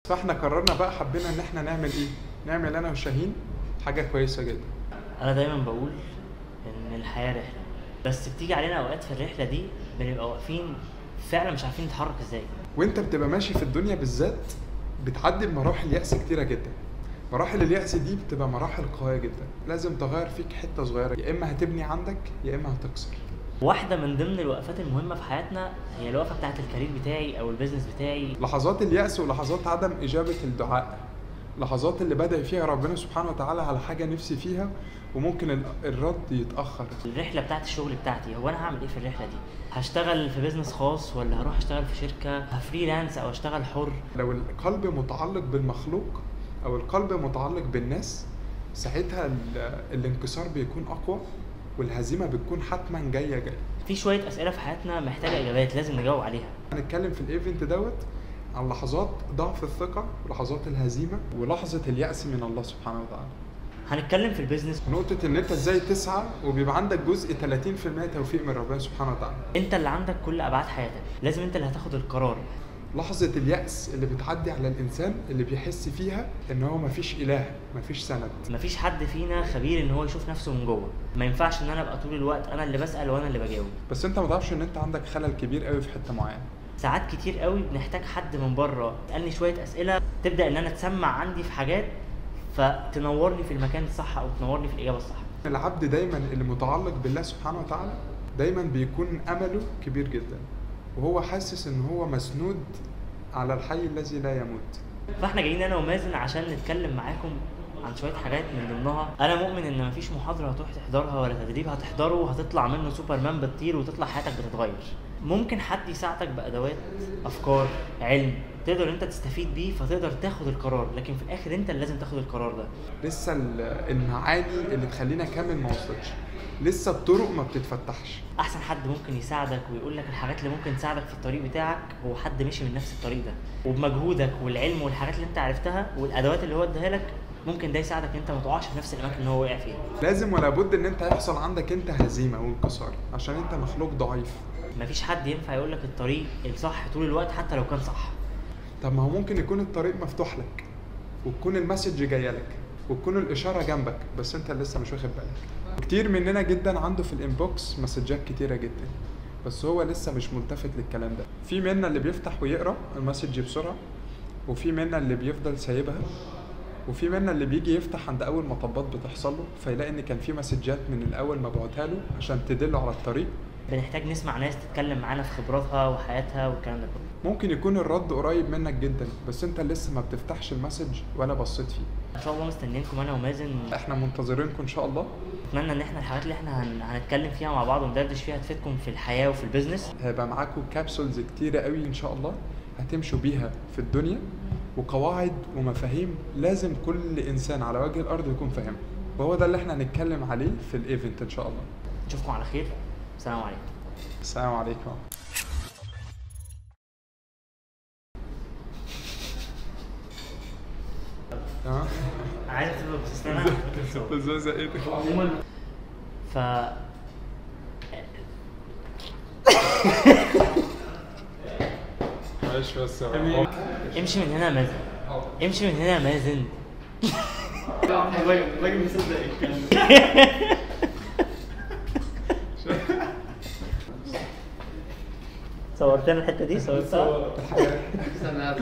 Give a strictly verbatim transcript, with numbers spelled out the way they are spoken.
فاحنا قررنا بقى حبينا ان احنا نعمل ايه؟ نعمل انا وشاهين حاجه كويسه جدا. انا دايما بقول ان الحياه رحله، بس بتيجي علينا اوقات في الرحله دي بنبقى واقفين فعلا مش عارفين نتحرك ازاي. وانت بتبقى ماشي في الدنيا بالذات بتعدي بمراحل يأس كتيره جدا. مراحل اليأس دي بتبقى مراحل قويه جدا، لازم تغير فيك حته صغيره، يا اما هتبني عندك يا اما هتكسر. واحده من ضمن الوقفات المهمه في حياتنا هي الوقفه بتاعه الكارير بتاعي او البيزنس بتاعي. لحظات اليأس ولحظات عدم اجابه الدعاء، لحظات اللي بدأ فيها ربنا سبحانه وتعالى على حاجه نفسي فيها وممكن الرد يتأخر. الرحله بتاعت الشغل بتاعتي، هو انا هعمل ايه في الرحله دي؟ هشتغل في بيزنس خاص ولا هروح اشتغل في شركه هفريلانس او اشتغل حر؟ لو القلب متعلق بالمخلوق او القلب متعلق بالناس، ساعتها ال- الانكسار بيكون اقوى والهزيمه بتكون حتما جايه جايه. في شويه اسئله في حياتنا محتاجه اجابات لازم نجاوب عليها. هنتكلم في الايفنت دوت عن لحظات ضعف الثقه ولحظات الهزيمه ولحظه اليأس من الله سبحانه وتعالى. هنتكلم في البيزنس، نقطه ان انت ازاي تسعى وبيبقى عندك جزء ثلاثين في المية توفيق من ربنا سبحانه وتعالى. انت اللي عندك كل ابعاد حياتك، لازم انت اللي هتاخد القرار. لحظة اليأس اللي بتعدي على الإنسان اللي بيحس فيها إن هو مفيش إله، مفيش سند. مفيش حد فينا خبير ان هو يشوف نفسه من جوه، ما ينفعش ان انا ابقى طول الوقت انا اللي بسأل وانا اللي بجاوب. بس أنت ما تعرفش إن أنت عندك خلل كبير قوي في حتة معينة. ساعات كتير قوي بنحتاج حد من بره يسالني شويه اسئله تبدا ان انا تسمع عندي في حاجات فتنور لي في المكان الصح او تنور لي في الاجابه الصح. العبد دايما اللي متعلق بالله سبحانه وتعالى دايما بيكون أمله كبير جدا، وهو حاسس إن هو مسنود على الحي الذي لا يموت. فاحنا جايين انا ومازن عشان نتكلم معاكم عن شويه حاجات من ضمنها انا مؤمن ان مفيش محاضره هتروح تحضرها ولا تدريب هتحضره هتطلع منه سوبرمان بتطير وتطلع حياتك بتتغير. ممكن حد يساعدك بادوات، افكار، علم تقدر انت تستفيد بيه فتقدر تاخد القرار، لكن في الاخر انت اللي لازم تاخد القرار ده. لسه ال- المعاني اللي تخلينا كامل ما وصلتش، لسه الطرق ما بتتفتحش. احسن حد ممكن يساعدك ويقول لك الحاجات اللي ممكن تساعدك في الطريق بتاعك هو حد مشي من نفس الطريق ده، وبمجهودك والعلم والحاجات اللي انت عرفتها والادوات اللي هو اداها لك ممكن ده يساعدك ان انت ما تقعش في نفس الاماكن اللي هو وقع فيها. لازم ولا بد ان انت يحصل عندك انت هزيمه وانكسار عشان انت مخلوق ضعيف. مفيش حد ينفع يقول لك الطريق الصح طول الوقت حتى لو كان صح. طب ما هو ممكن يكون الطريق مفتوح لك وتكون المسج جايه لك وتكون الاشاره جنبك بس انت لسه مش واخد بالك. كتير مننا جدا عنده في الانبوكس مسجات كتيره جدا بس هو لسه مش ملتفت للكلام ده. في منا اللي بيفتح ويقرا المسج بسرعه، وفي منا اللي بيفضل سايبها، وفي منا اللي بيجي يفتح عند اول مطبات بتحصل له فيلاقي ان كان في مسجات من الاول مبعوتها له عشان تدله على الطريق. بنحتاج نسمع ناس تتكلم معانا في خبراتها وحياتها والكلام ده كله. ممكن يكون الرد قريب منك جدا بس انت لسه ما بتفتحش المسج ولا بصيت فيه. ان شاء الله مستنيينكم انا ومازن. احنا منتظرينكم ان شاء الله. اتمنى ان احنا الحاجات اللي احنا هن... هنتكلم فيها مع بعض وندردش فيها تفيدكم في الحياه وفي البيزنس. هيبقى معاكم كابسولز كتيره قوي ان شاء الله هتمشوا بيها في الدنيا، وقواعد ومفاهيم لازم كل انسان على وجه الارض يكون فاهمها، وهو ده اللي احنا هنتكلم عليه في الايفنت ان شاء الله. نشوفكم على خير. السلام عليكم. السلام عليكم. تمام. عايز تبقى بتستنى ازاي زقيتك؟ عموما ف معلش بس امشي من هنا يا مازن، امشي من هنا يا مازن. الراجل مصدق الكلام. صورتنا الحته دي صورتها. استنى